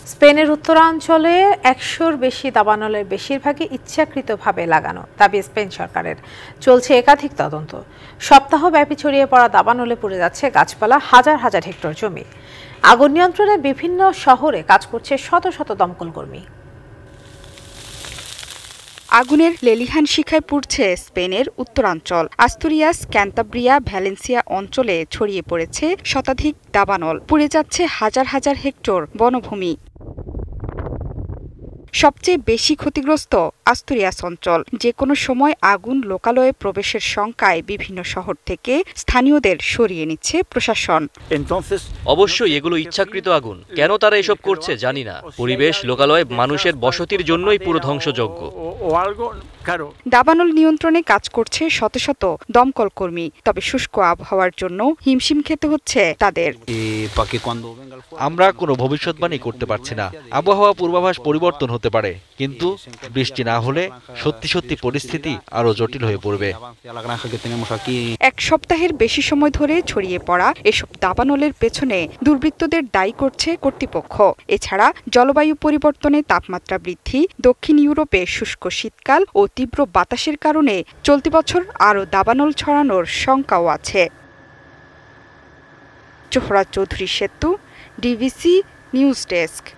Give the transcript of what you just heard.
স্পেনের উত্তরাঞ্চলে ১০০-র বেশি দাবানলের বেশিরভাগই ইচ্ছাকৃতভাবে লাগানো দাবি স্পেন সরকারের। চলছে একাধিক তদন্ত। সপ্তাহব্যাপী ছড়িয়ে পড়া দাবানলে পুড়ে যাচ্ছে গাছপালা, হাজার হাজার হেক্টর জমি। আগুন নিয়ন্ত্রণে বিভিন্ন শহরে কাজ করছে শত শত দমকল কর্মী। আগুনের লেলিহান শিখায় পুড়ছে স্পেনের উত্তরাঞ্চল। আস্তুরিয়াস, ক্যান্তাব্রিয়া, ভ্যালেন্সিয়া অঞ্চলে ছড়িয়ে পড়েছে শতাধিক দাবানল। পুড়ে যাচ্ছে হাজার হাজার হেক্টর বনভূমি। সবচেয়ে বেশি ক্ষতিগ্রস্ত আস্তুরিয়াস অঞ্চল। যে কোনো সময় আগুন লোকালয়ে প্রবেশের শঙ্কায় বিভিন্ন শহর থেকে স্থানীয়দের সরিয়ে নিচ্ছে প্রশাসন। অবশ্যই এগুলো ইচ্ছাকৃত আগুন। কেন তারা এসব করছে জানি না। পরিবেশ, লোকালয়ে মানুষের বসতির জন্যই পুরো ধ্বংসযজ্ঞ। দাবানল নিয়ন্ত্রণে কাজ করছে শত শত দমকল কর্মী। তবে শুষ্ক আবহাওয়ার জন্য হিমশিম খেতে হচ্ছে তাদের। আমরা কোনো ভবিষ্যৎবাণী করতে পারছি না। আবহাওয়া পূর্বাভাস পরিবর্তন হতে পারে, কিন্তু বৃষ্টি না হলে সত্যি সত্যি পরিস্থিতি আরো জটিল হয়ে পড়বে। এক সপ্তাহের বেশি সময় ধরে ছড়িয়ে পড়া এসব দাবানলের পেছনে দুর্বৃত্তদের দায়ী করছে কর্তৃপক্ষ। এছাড়া জলবায়ু পরিবর্তনে তাপমাত্রা বৃদ্ধি, দক্ষিণ ইউরোপে শুষ্ক শীতকাল ও তীব্র বাতাসের কারণে চলতি বছর আরও দাবানল ছড়ানোর শঙ্কাও আছে। জোহরা চৌধুরী সেতু, ডিভিসি নিউজ ডেস্ক।